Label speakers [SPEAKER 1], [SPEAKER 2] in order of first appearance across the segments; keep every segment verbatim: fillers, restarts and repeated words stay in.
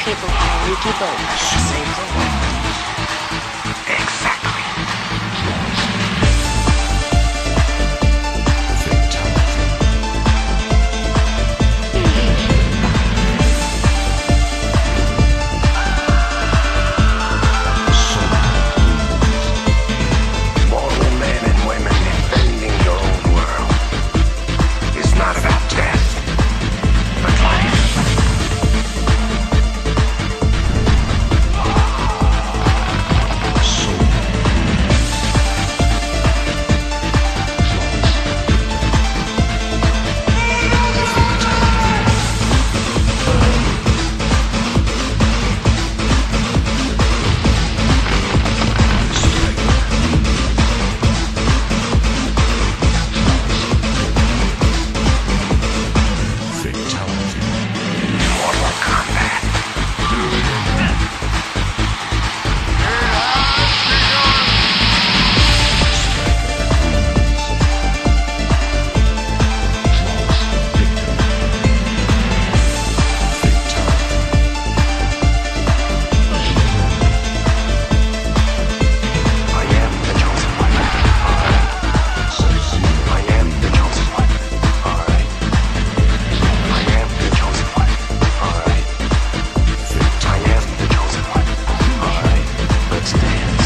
[SPEAKER 1] people can Yuki Boat save the world.
[SPEAKER 2] Exactly. Mortal men and women defending your own world is not about death, but life. Mortal Kombat. I am the chosen one. Alright. I am the chosen one. Alright. I am the chosen one. Alright. I am the chosen one. Alright. Let's dance.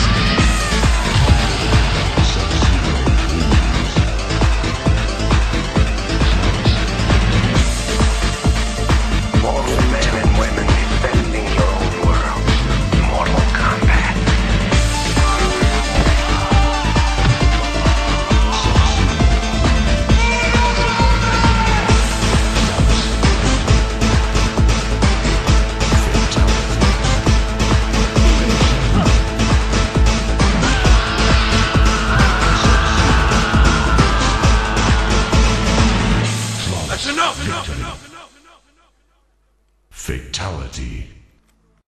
[SPEAKER 2] Mortal men and women defending your own world. Mortal Kombat.
[SPEAKER 3] That's enough! Enough! Enough! Enough! Fatality.